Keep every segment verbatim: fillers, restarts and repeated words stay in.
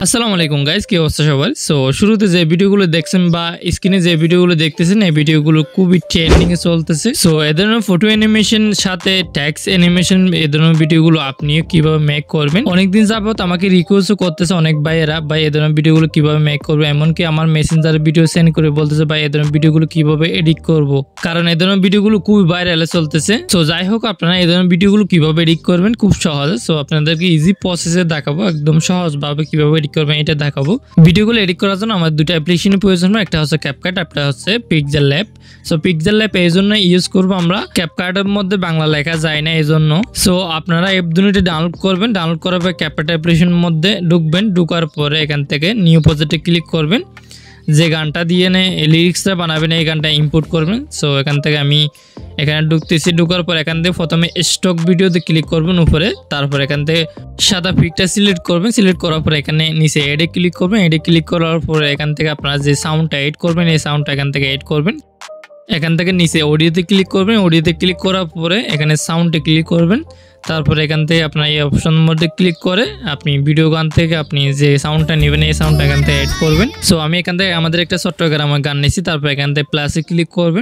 আসসালামু আলাইকুম গাইস, কি অবস্থা সবার? সো শুরুতে যে ভিডিওগুলো দেখছেন বা স্ক্রিনে যে ভিডিওগুলো দেখতেছেন, এই ভিডিওগুলো খুবই ট্রেন্ডিং এ চলতেছে। সো এই ধরনের ফটো অ্যানিমেশন সাথে টেক্সট অ্যানিমেশন, এই ধরনের ভিডিওগুলো আপনিও কিভাবে মেক করবেন, অনেকদিন যাবত আমাকে রিকোয়েস্ট করতেছে অনেক ভাইয়েরা, ভাই এই ধরনের ভিডিওগুলো কিভাবে মেক করবে। এমনকি আমার মেসেঞ্জারে ভিডিও সেন্ড করে বলতেছে ভাই এই ধরনের ভিডিওগুলো কিভাবে এডিট করব, কারণ এই ধরনের ভিডিওগুলো খুবই ভাইরালে চলতেছে। সো যাই হোক, আপনারা এই ধরনের ভিডিওগুলো কিভাবে এডিট করবেন খুব সহজ। সো আপনাদেরকে ইজি প্রসেসে দেখাবো, একদম সহজভাবে কিভাবে এডিট করবেন এটা দেখাবো। ভিডিওগুলো এডিট করার জন্য আমার দুটো অ্যাপ্লিকেশনের প্রয়োজন হয়, একটা হচ্ছে ক্যাপকাট, একটা হচ্ছে Pixel Lab. So Pixel Lab এই জন্য ইউজ করবো আমরা, ক্যাপকাটের মধ্যে বাংলা লেখা যায় না এই জন্য। সো আপনারা এই দুটো ডাউনলোড করবেন, ডাউনলোড করার পর ক্যাপকাট অ্যাপ্লিকেশনের মধ্যে ঢুকবেন, ঢুকার পরে এখান থেকে নিউ প্রজেক্টে ক্লিক করবেন, যে গানটা দিয়ে নে লিরিক্সটা বানাবেন এই গানটা ইম্পোর্ট করবেন। সো এখান থেকে আমি এখানে ঢুকতেছি, ঢুকার পর এখান থেকে প্রথমে স্টক ভিডিওতে ক্লিক করবেন উপরে, তারপর এখান থেকে সাদা পিকটা সিলেক্ট করবেন, সিলেক্ট করার পর এখানে নিচে এডে ক্লিক করবেন, এডে ক্লিক করার পরে এখান থেকে আপনারা যে সাউন্ডটা এড করবেন এই সাউন্ডটা এখান থেকে এড করবেন। এখান থেকে নিচে অডিওতে ক্লিক করবেন, অডিওতে ক্লিক করার পরে এখানে সাউন্ডে ক্লিক করবেন, তারপরে এখান থেকে আপনার এই অপশনের মধ্যে ক্লিক করে আপনি ভিডিও গান থেকে আপনি যে সাউন্ডটা নেবেন এই সাউন্ডটা এখান থেকে অ্যাড করবেন। সো আমি এখান থেকে আমাদের একটা চট্টগ্রামের গান নিয়েছি, তারপর এখান থেকে প্লাসে ক্লিক করবেন।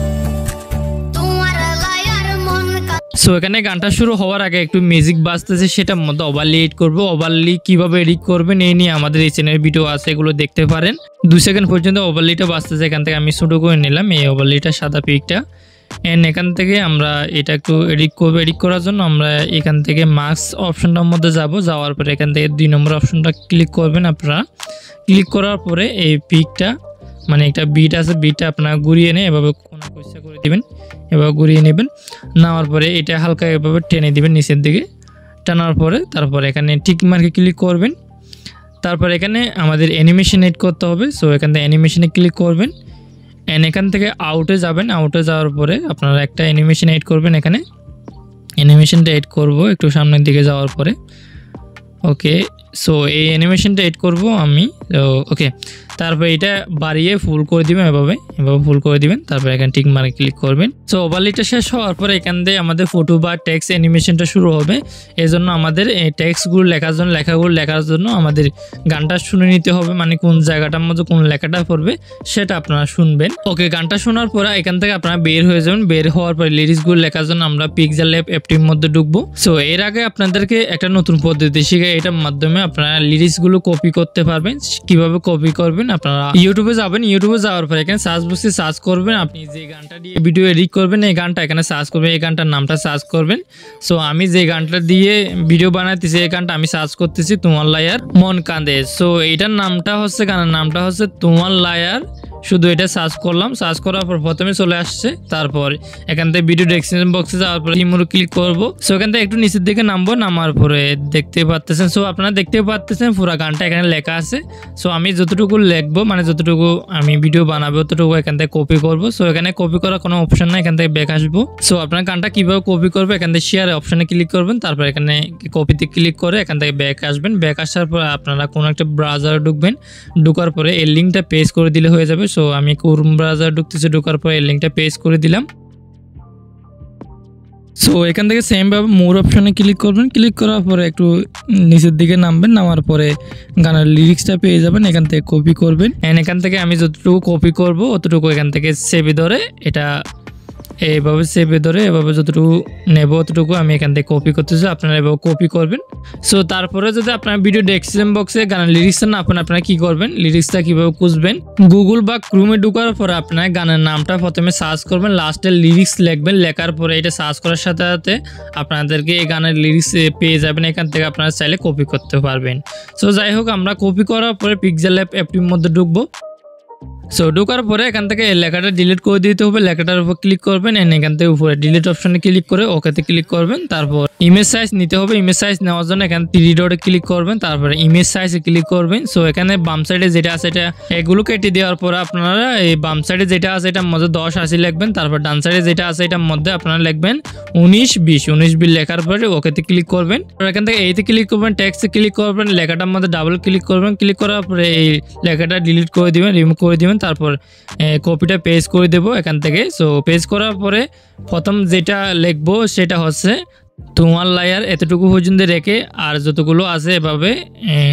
সো এখানে গানটা শুরু হওয়ার আগে একটু মিউজিক বাজতেছে, সেটার মধ্যে ওভারলি এডিট করবো। ওভারলি কিভাবে এডিট করবেন এই নিয়ে আমাদের এই চ্যানেলের ভিডিও আছে, এগুলো দেখতে পারেন। দুই সেকেন্ড পর্যন্ত ওভারলিটা বাজতেছে, এখান থেকে আমি ছোটো করে নিলাম এই ওভারলিটা, সাদা পিকটা। এন্ড এখান থেকে আমরা এটা একটু এডিট করবো। এডিট করার জন্য আমরা এখান থেকে মাস্ক অপশনটার মধ্যে যাব, যাওয়ার পরে এখান থেকে দুই নম্বর অপশনটা ক্লিক করবেন আপনারা। ক্লিক করার পরে এই পিকটা মানে একটা বিট আছে, বিটটা আপনারা ঘুরিয়ে নিয়ে এভাবে কোনা কইসা করে দিবেন, এভাবে ঘুরিয়ে নেবেন। নেওয়ার পরে এটা হালকা এভাবে টেনে দিবেন নিচের দিকে, টানার পরে তারপরে এখানে টিক মার্কে ক্লিক করবেন। তারপর এখানে আমাদের অ্যানিমেশন এড করতে হবে। সো এখান থেকে অ্যানিমেশনে ক্লিক করবেন, এন্ড এখান থেকে আউটে যাবেন। আউটে যাওয়ার পরে আপনারা একটা অ্যানিমেশন এড করবেন, এখানে অ্যানিমেশনটা এড করব একটু সামনের দিকে যাওয়ার পরে। ওকে, সো এই অ্যানিমেশনটা এড করব আমি। ওকে, তারপর এটা বাড়িয়ে ফুল করে দিবেন, এভাবে এভাবে ফুল করে দিবেন, তারপর এখানে টিক মার্কে ক্লিক করবেন। সো ওভারলিটা শেষ হওয়ার পরে এখান থেকে আমাদের ফটো বা টেক্সট অ্যানিমেশনটা শুরু হবে। এই জন্য আমাদের এই টেক্সটগুলো লেখার জন্য লেখাগুলো লেখার জন্য আমাদের গানটা শুনে নিতে হবে, মানে কোন জায়গাটার মধ্যে কোন লেখাটা পড়বে সেটা আপনারা শুনবেন। ওকে, গানটা শোনার পরে এখান থেকে আপনারা বের হয়ে যাবেন। বের হওয়ার পরে লিরিক্সগুলো লেখার জন্য আমরা পিক্সেল ল্যাব অ্যাপটির মধ্যে ঢুকবো। সো এর আগে আপনাদেরকে একটা নতুন পদ্ধতি শিখে, এটার মাধ্যমে আপনারা লিরিক্সগুলো কপি করতে পারবেন। কিভাবে কপি করবেন, আপনারা ইউটিউবে যাবেন, ইউটিউবে যাওয়ার পরে এখানে সার্চ বক্সে সার্চ করবেন, আপনি যে গানটা দিয়ে ভিডিও এডিট করবেন এই গানটা এখানে সার্চ করবেন, এই গানটার নামটা সার্চ করবেন। সো আমি যে গানটা দিয়ে ভিডিও বানাইতেছি এই গানটা আমি সার্চ করতেছি তোমার লায়ার মন কাঁদে। সো এইটার নামটা হচ্ছে, গানের নামটা হচ্ছে তোমার লায়ার। শুধু এটা সার্চ করলাম, সার্চ করার পর প্রথমে চলে আসছে, তারপর এখান থেকে ভিডিও ডেসক্রিপশন বক্সে যাওয়ার পরে ইমোর ক্লিক করব। সো এখান থেকে একটু নিচের দিকে নামবো, নামার পরে দেখতে পাচ্ছেন, সো আপনারা দেখতে পাচ্ছেন পুরো গানটা এখানে লেখা আছে। সো আমি যতটুকু লিখবো, মানে যতটুকু আমি ভিডিও বানাবো ততটুকু এখান থেকে কপি করব। সো এখানে কপি করার কোনো অপশন নাই, এখান থেকে ব্যাক আসবো। সো আপনার গানটা কিভাবে কপি করবে, এখান থেকে শেয়ার অপশনে ক্লিক করবেন, তারপর এখানে কপিতে ক্লিক করে এখান থেকে ব্যাক আসবেন। ব্যাক আসার পর আপনারা কোনো একটা ব্রাউজারে ঢুকবেন, ঢুকার পরে এই লিঙ্কটা পেস্ট করে দিলে হয়ে যাবে। সো আমি ক্রোম ব্রাউজার ঢুকতেছি, ঢোকার পরে এই লিঙ্কটা পেস্ট করে দিলাম। সো এখান থেকে সেম ভাবে মোর অপশনে ক্লিক করবেন, ক্লিক করার পরে একটু নিচের দিকে নামবেন, নামার পরে গানের লিরিক্সটা পেয়ে যাবেন, এখান থেকে কপি করবেন। এন্ড এখান থেকে আমি যতটুকু কপি করব অতটুকু এখান থেকে সেভে ধরে এটা এইভাবে সেভে ধরে এভাবে যতটুকু নেব অতটুকু আমি এখান থেকে কপি করতেছি, আপনারা এভাবে কপি করবেন। সো তারপরে যদি আপনার ভিডিও ডেসক্রিপশন বক্সে গানের লিরিক্সটা না পান, আপনারা কি করবেন, লিরিক্সটা কিভাবে খুঁজবেন, গুগল বা ক্রোমে ঢোকার পরে আপনার গানের নামটা প্রথমে সার্চ করবেন, লাস্টে লিরিক্স লিখবেন, লেখার পরে এটা সার্চ করার সাথে সাথে আপনাদেরকে এই গানের লিরিক্স পেয়ে যাবেন, এখান থেকে আপনারা চাইলে কপি করতে পারবেন। সো যাই হোক, আমরা কপি করার পরে পিক্সেল ল্যাব অ্যাপটির মধ্যে ঢুকবো। সো ঢোকার পরে এখান থেকে এই লেখাটা ডিলিট করে দিতে হবে, লেখাটার উপর ক্লিক করবেন, এন্ড এখান থেকে উপরে ডিলিট অপশনে ক্লিক করে ওকেতে ক্লিক করবেন। তারপর ইমেজ সাইজ নিতে হবে, ইমেজ সাইজ নেওয়ার জন্য এখানে থ্রি ডটে ক্লিক করবেন, তারপরে ইমেজ সাইজে ক্লিক করবেন। সো এখানে বাম সাইডে যেটা আছে এটা এগুলো কেটে দেওয়ার পরে আপনারা এই বাম সাইডে যেটা আছে এটার মধ্যে দশ আশি লিখবেন, তারপর ডান সাইডে যেটা আছে এটার মধ্যে আপনারা লিখবেন উনিশ বিশ। উনিশ বিশ লেখার পরে ওকেতে ক্লিক করবেন, এখান থেকে এইতে ক্লিক করবেন, টেক্সটে ক্লিক করবেন, লেখাটার মধ্যে ডাবল ক্লিক করবেন, ক্লিক করার পরে এই লেখাটা ডিলিট করে দিবেন, রিমুভ করে দিবেন, তারপর কপিটা পেস্ট করে দেব এখান থেকে। সো পেস্ট করার পরে প্রথম যেটা লিখবো সেটা হচ্ছে তোমার লায়ার, এতটুকু পর্যন্ত রেখে আর যতগুলো আছে এভাবে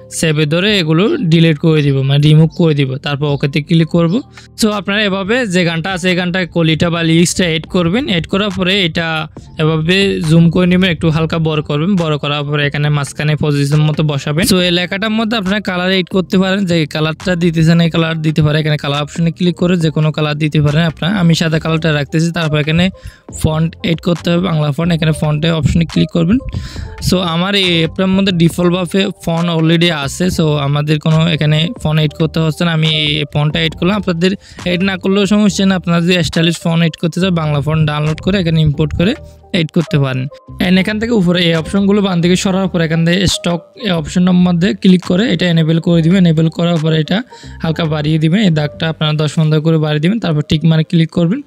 সেভে ধরে এগুলো ডিলিট করে দিব, মানে রিমুভ করে দিব, তারপর ওকেতে ক্লিক করব। সো আপনারা এভাবে যে গানটা আছে এই গানটা কলিটা বা লিরিক্সটা এড করবেন। এড করার পরে এটা এভাবে জুম করে নেবেন, একটু হালকা বড় করবেন। বড় করার পরে এখানে মাঝখানে পজিশন মতো বসাবেন। সো এই লেখাটার মধ্যে আপনারা কালার এড করতে পারেন, যে কালারটা দিতেছেন এই কালার দিতে পারে। এখানে কালার অপশনে ক্লিক করে যে কোনো কালার দিতে পারেন আপনারা। আমি সাদা কালারটা রাখতেছি। তারপর এখানে ফন্ট এড করতে হবে, বাংলা ফন্ট। এখানে ফন্টে অপশনে ক্লিক করবেন। সো আমার এই অ্যাপটার মধ্যে ডিফল্টভাবে ফন্ট অলরেডি আছে, সো আমাদের কোনো এখানে ফন্ট এড করতে হচ্ছে না। আমি এই ফন্টটা এড করলাম, আপনাদের এড না করলেও সমস্যা না। আপনারা যদি স্টাইলিশ ফন্ট এড করতে চান বাংলা ফন্ট ডাউনলোড করে এখানে ইম্পোর্ট করে এড করতে পারেন। এন্ড এখান থেকে উপরে এই অপশনগুলো বাম দিকে সরার পর এখান থেকে স্টক এই অপশনটার মধ্যে ক্লিক করে এটা এনেবল করে দিবেন। এনেবল করার পরে এটা হালকা বাড়িয়ে দিবেন, এই দাগটা আপনারা দশ পনেরো করে বাড়িয়ে দিবেন। তারপর টিক মারে ক্লিক করবেন।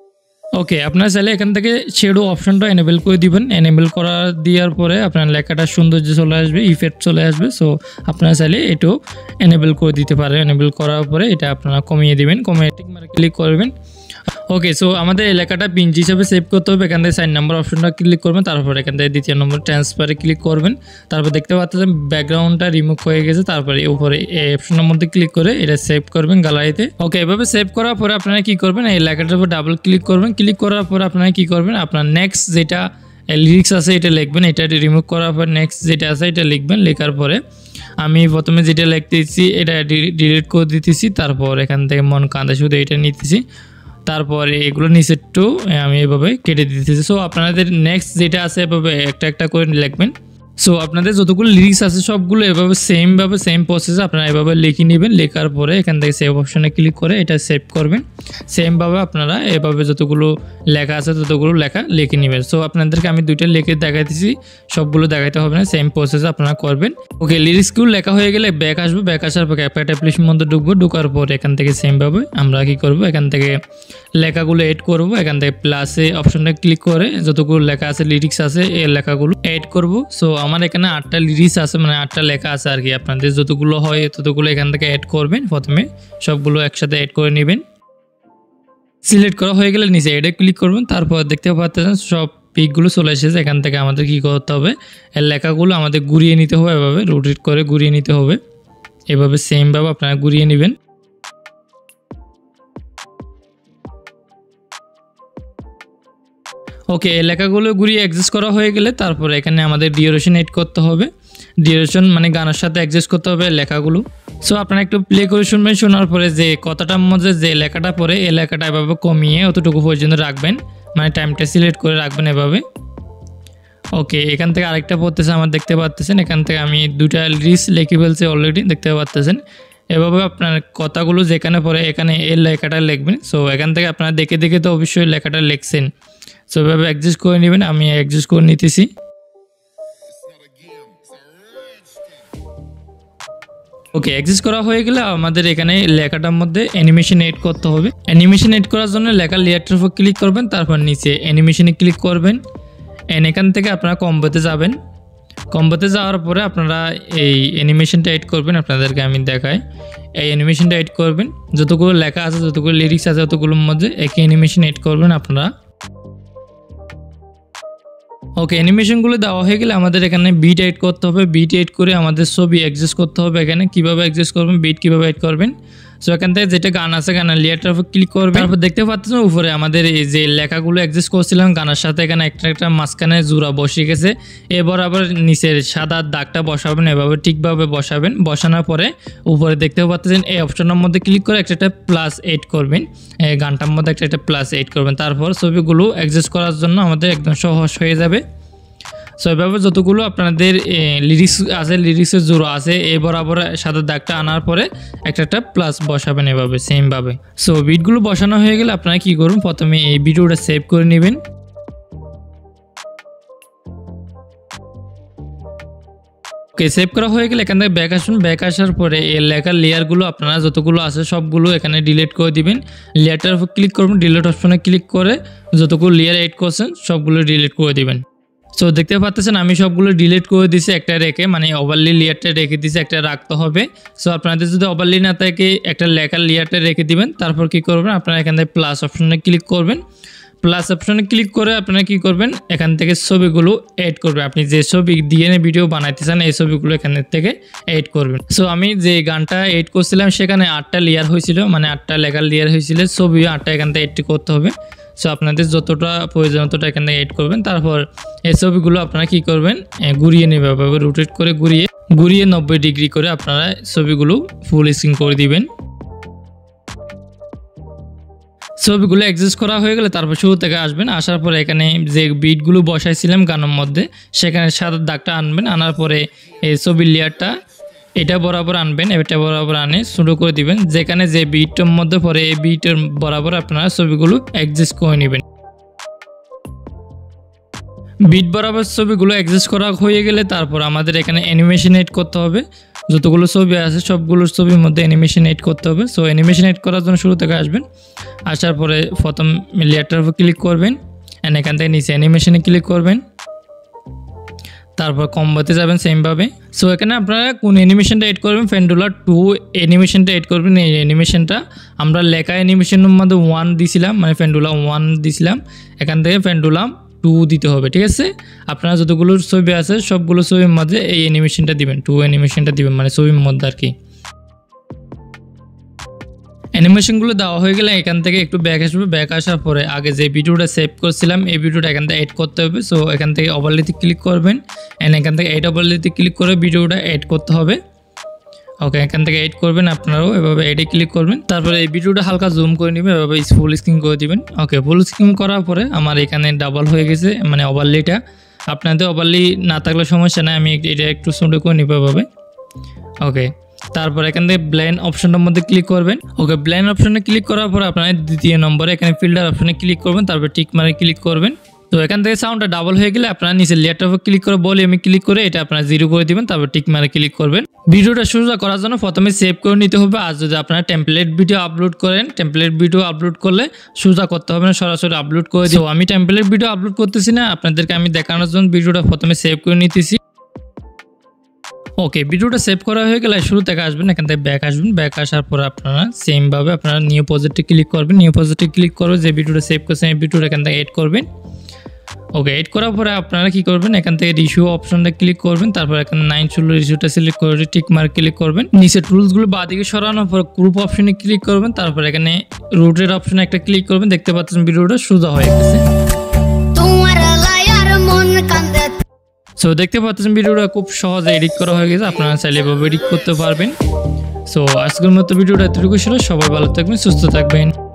ওকে, আপনারা চাইলে এখান থেকে শ্যাডো অপশনটা এনেবল করে দিবেন। এনেবল করা দেওয়ার পরে আপনার লেখাটা সৌন্দর্য চলে আসবে, ইফেক্ট চলে আসবে। সো আপনারা চাইলে এটাও এনেবল করে দিতে পারেন। এনেবল করার পরে এটা আপনারা কমিয়ে দিবেন, কমিয়ে টিক মারে ক্লিক করবেন। ওকে, সো আমাদের এই লেখাটা পিঞ্চ হিসাবে সেভ করতে হবে। এখান থেকে সাইন নাম্বার অপশনটা ক্লিক করবেন। তারপর এখান থেকে দ্বিতীয় নম্বর ট্রান্সফারে ক্লিক করবেন। তারপর দেখতে পাচ্ছেন ব্যাকগ্রাউন্ডটা রিমুভ হয়ে গেছে। তারপরে উপরে এই অপশনের মধ্যে ক্লিক করে এটা সেভ করবেন গ্যালারিতে। ওকে, এভাবে সেভ করার পরে আপনারা কি করবেন, এই লেখাটার উপর ডাবল ক্লিক করবেন। ক্লিক করার পরে আপনারা কি করবেন, আপনার নেক্সট যেটা লিরিক্স আছে এটা লিখবেন। এটা রিমুভ করার পর নেক্সট যেটা আছে এটা লিখবেন। লেখার পরে আমি প্রথমে যেটা লিখতেছি এটা ডিলিট করে দিতেছি। তারপর এখান থেকে মন কাঁদে শুধু এটা নিতেছি। তারপরে এগুলো নিচে একটু আমি এভাবে কেটে দিতেছি। সো আপনাদের নেক্সট যেটা আছে এভাবে একটা একটা করে লিখবেন। সো আপনাদের যতগুলো লিরিক্স আছে সবগুলো এভাবে সেমভাবে সেম প্রসেসে আপনারা এভাবে লিখে নেবেন। লেখার পরে এখান থেকে সেভ অপশনে ক্লিক করে এটা সেভ করবেন। সেমভাবে আপনারা এভাবে যতগুলো লেখা আছে ততগুলো লেখা লিখে নেবেন। সো আপনাদেরকে আমি দুইটা লিখে দেখাইতেছি, সবগুলো দেখাইতে হবে না, সেম প্রসেসে আপনারা করবেন। ওকে, লিরিক্সগুলো লেখা হয়ে গেলে ব্যাক আসবো। ব্যাক আসার পর ক্যাপকাট অ্যাপ্লিকেশনের মধ্যে ঢুকবো। ঢোকার পর এখান থেকে সেমভাবে আমরা কি করব, এখান থেকে লেখাগুলো এড করব। এখান থেকে প্লাসে অপশনটা ক্লিক করে যতগুলো লেখা আছে লিরিক্স আছে এই লেখাগুলো এড করব। সো আমার এখানে আটটা লিরিক্স আছে, মানে আটটা লেখা আছে আর কি। আপনাদের যতগুলো হয় ততগুলো এখান থেকে অ্যাড করবেন। প্রথমে সবগুলো একসাথে অ্যাড করে নেবেন। সিলেক্ট করা হয়ে গেলে নিচে এডে ক্লিক করবেন। তারপর দেখতে পাচ্ছেন সব পিকগুলো চলে এসেছে। এখান থেকে আমাদের কি করতে হবে, এর লেখাগুলো আমাদের ঘুরিয়ে নিতে হবে, এভাবে রোটেট করে ঘুরিয়ে নিতে হবে। এভাবে সেমভাবে আপনারা ঘুরিয়ে নেবেন। ওকে, এই লেখাগুলো ঘুরিয়ে অ্যাডজাস্ট করা হয়ে গেলে তারপর এখানে আমাদের ডিউরেশন এড করতে হবে। ডিউরেশন মানে গানের সাথে অ্যাডজাস্ট করতে হবে লেখাগুলো। সো আপনারা একটু প্লে করে শুনবেন। শোনার পরে যে কথাটার মধ্যে যে লেখাটা পড়ে এই লেখাটা এভাবে কমিয়ে অতটুকু পর্যন্ত রাখবেন, মানে টাইমটা সিলেক্ট করে রাখবেন এভাবে। ওকে, এখান থেকে আরেকটা পড়তেছে আমার দেখতে পাচ্ছেন। এখান থেকে আমি দুটা লিরিক্স লিখে ফেলছি অলরেডি, দেখতে পাচ্ছেন। এভাবে আপনার কথাগুলো যেখানে পড়ে এখানে এই লেখাটা লিখবেন। সো এখান থেকে আপনারা দেখে দেখে তো অবশ্যই লেখাটা লিখছেন। সো এভাবে অ্যাডজাস্ট করে নেবেন। আমি অ্যাডজাস্ট করে নিতেছি। ওকে, অ্যাডজাস্ট করা হয়ে গেলে আমাদের এখানে লেখাটার মধ্যে অ্যানিমেশন এড করতে হবে। অ্যানিমেশন এড করার জন্য লেখার লেয়ারটার উপর ক্লিক করবেন। তারপর নিচে অ্যানিমেশনে ক্লিক করবেন। এন্ড এখান থেকে আপনারা কম্বোতে যাবেন। কম্বোতে যাওয়ার পরে আপনারা এই অ্যানিমেশনটা এড করবেন। আপনাদেরকে আমি দেখাই, এই অ্যানিমেশনটা এড করবেন। যতগুলো লেখা আছে যতগুলো লিরিক্স আছে ততগুলোর মধ্যে একই অ্যানিমেশন এড করবেন আপনারা। ওকে, অ্যানিমেশনগুলো দেওয়া হয়ে গেলে আমাদের এখানে বিট এড করতে হবে। বিট এড করে আমাদের ছবি অ্যাডজাস্ট করতে হবে। এখানে কীভাবে অ্যাডজাস্ট করবেন, বিট কীভাবে এড করবেন। সো এখান থেকে যেটা গান আছে গানের লেয়ারটার উপর ক্লিক করবেন। তারপর দেখতে পাচ্ছেন উপরে আমাদের এই যে লেখাগুলো অ্যাডজাস্ট করছিলাম গানের সাথে এখানে একটা একটা মাঝখানে জোড়া বসে গেছে। এবার আবার নিচের সাদা দাগটা বসাবেন, এভাবে ঠিকভাবে বসাবেন। বসানোর পরে উপরে দেখতে পাচ্ছেন এই অপশনের মধ্যে ক্লিক করে একটা একটা প্লাস এড করবেন। এই গানটার মধ্যে একটা একটা প্লাস এড করবেন। তারপর ছবিগুলো অ্যাডজাস্ট করার জন্য আমাদের একদম সহজ হয়ে যাবে। সো এভাবে যতগুলো আপনাদের লিরিক্স আছে লিরিক্সের জোড়া আছে এই বরাবর সাদা দাগটা আনার পরে একটা একটা প্লাস বসাবেন এভাবে সেমভাবে। সো বিটগুলো বসানো হয়ে গেলে আপনারা কি করুন, প্রথমে এই ভিডিওটা সেভ করে নেবেন। ওকে, সেভ করা হয়ে গেলে এখান থেকে ব্যাক আসুন। ব্যাক আসার পরে এই লেখার লেয়ারগুলো আপনারা যতগুলো আছে সবগুলো এখানে ডিলিট করে দিবেন। লেয়ারটার উপর ক্লিক করবেন, ডিলিট অপশনে ক্লিক করে যতগুলো লেয়ার এড করছেন সবগুলো ডিলিট করে দিবেন। সো দেখতে পাচ্ছেন আমি সবগুলো ডিলিট করে দিছি একটা রেখে, মানে ওভারলি লেয়ারটা রেখে দিছি, একটা রাখতে হবে। সো আপনাদের যদি ওভারলি না থাকে একটা লেখার লেয়ারটা রেখে দিবেন। তারপর কি করবেন, আপনারা এখান থেকে প্লাস অপশনে ক্লিক করবেন। প্লাস অপশনে ক্লিক করে আপনারা কি করবেন এখান থেকে ছবিগুলো এড করবেন। আপনি যে ছবি দিয়ে ভিডিও বানাইতে চান এই ছবিগুলো এখান থেকে এড করবেন। সো আমি যে গানটা এড করছিলাম সেখানে আটটা লেয়ার হয়েছিল, মানে আটটা লেখার লেয়ার হয়েছিল, ছবি আটটা এখান থেকে এড করতে হবে। সো আপনাদের যতটা প্রয়োজন ততটা এখান থেকে এড করবেন। তারপর এই ছবিগুলো আপনারা কি করবেন ঘুরিয়ে নেবে, এভাবে রোটেট করে ঘুরিয়ে ঘুরিয়ে নব্বই ডিগ্রি করে আপনারা ছবিগুলো ফুল স্ক্রিন করে দিবেন। ছবিগুলো অ্যাডজাস্ট করা হয়ে গেলে তারপর শুরু থেকে আসবেন, আসার পরে এখানে যে বিটগুলো বসাইছিলাম গানের মধ্যে সেখানে সাদা দাগটা আনবেন, আনার পরে এই ছবির লেয়ারটা এটা বরাবর আনবেন, এটা বরাবর আনে শুরু করে দিবেন। যেখানে যে বিটটার মধ্যে পরে এই বিটের বরাবর আপনারা ছবিগুলো অ্যাডজাস্ট করে নেবেন। বিট বরাবর ছবিগুলো অ্যাডজাস্ট করা হয়ে গেলে তারপর আমাদের এখানে অ্যানিমেশন এড করতে হবে। যতগুলো ছবি আছে সবগুলো ছবির মধ্যে অ্যানিমেশন এড করতে হবে। সো অ্যানিমেশন এড করার জন্য শুরু থেকে আসবেন, আসার পরে প্রথম লেয়ারটার উপর ক্লিক করবেন, অ্যান্ড এখান থেকে নিচে অ্যানিমেশনে ক্লিক করবেন, তারপর কম্বোতে যাবেন সেমভাবে। সো এখানে আপনারা কোন অ্যানিমেশনটা এড করবেন, পেন্ডুলা টু অ্যানিমেশনটা এড করবেন। এই অ্যানিমেশনটা আমরা লেখা অ্যানিমেশনের মধ্যে ওয়ান দিছিলাম, মানে পেন্ডুলা ওয়ান দিছিলাম, এখান থেকে পেন্ডুলাম টু দিতে হবে, ঠিক আছে। আপনারা যতগুলো ছবি আছে সবগুলো ছবির মধ্যে এই অ্যানিমেশনটা দিবেন, টু অ্যানিমেশনটা দিবেন, মানে ছবির মধ্যে আর কি। অ্যানিমেশনগুলো দেওয়া হয়ে গেলে এখান থেকে একটু ব্যাক আসবে, ব্যাক আসার পরে আগে যে ভিডিওটা সেভ করছিলাম এই ভিডিওটা এখান থেকে এড করতে হবে। সো এখান থেকে ওভারলেতে ক্লিক করবেন, অ্যান্ড এখান থেকে এড ওভারলেতে ক্লিক করে ভিডিওটা এড করতে হবে। ওকে, এখান থেকে এড করবেন, আপনারাও এভাবে এডে ক্লিক করবেন। তারপরে এই ভিডিওটা হালকা জুম করে নেবেন, এভাবে ফুল স্ক্রিন করে দিবেন। ওকে, ফুল স্ক্রিন করার পরে আমার এখানে ডাবল হয়ে গেছে, মানে ওভারলেটা। আপনাদের ওভারলি না থাকলে সমস্যা নাই, আমি এটা একটু ছোটো করে নিব এভাবে। ওকে, তারপর এখান থেকে ব্লেন্ড অপশনটার মধ্যে ক্লিক করবেন। ওকে, ব্লেন্ড অপশনে ক্লিক করার পর আপনার দ্বিতীয় নম্বরে এখানে ফিল্টার অপশনে ক্লিক করবেন, তারপর টিক মারে ক্লিক করবেন। তো এখান থেকে সাউন্ডটা ডাবল হয়ে গেলে আপনারা নিচে লেয়ারটার উপর ক্লিক করে ভলিউমে ক্লিক করে এটা আপনারা জিরো করে দিবেন, তারপর টিক মারে ক্লিক করবেন। ভিডিওটা সোজা করার জন্য প্রথমে সেভ করে নিতে হবে। আর যদি আপনারা টেমপ্লেট ভিডিও আপলোড করেন, টেমপ্লেট ভিডিও আপলোড করলে সোজা করতে হবে না, সরাসরি আপলোড করে দিও। আমি টেমপ্লেট ভিডিও আপলোড করতেছি না, আপনাদেরকে আমি দেখানোর জন্য ভিডিওটা প্রথমে সেভ করে নিতেছি। ওকে, ভিডিওটা সেভ করা হয়ে গেলে শুরু থেকে আসবেন, এখান থেকে ব্যাক আসবেন, ব্যাক আসার পর আপনারা সেমভাবে আপনারা নিউ প্রজেক্টে ক্লিক করবেন, নিউ প্রজেক্টে ক্লিক করে যে ভিডিওটা সেভ করছেন এই ভিডিওটা এখান থেকে এড করবেন। ওকে, এড করার পরে আপনারা কি করবেন এখান থেকে রিশু অপশনটা ক্লিক করবেন, তারপর এখানে নাইন ষোলো রিশুটা সিলেক্ট করে টিক মার্ক ক্লিক করবেন। নিচে টুলসগুলো বাঁদিকে সরানোর পর গ্রুপ অপশনে ক্লিক করবেন, তারপর এখানে রোটেট অপশনে একটা ক্লিক করবেন। দেখতে পাচ্ছেন ভিডিওটা সোজা হয়ে গেছে। সো দেখতে পাচ্ছেন ভিডিওটা খুব সহজে এডিট করা হয়ে গেছে, আপনারা চাইলে এভাবে এডিট করতে পারবেন। সো আজকের মতো ভিডিওটা এতটুকু ছিল, সবাই ভালো থাকবেন, সুস্থ থাকবেন।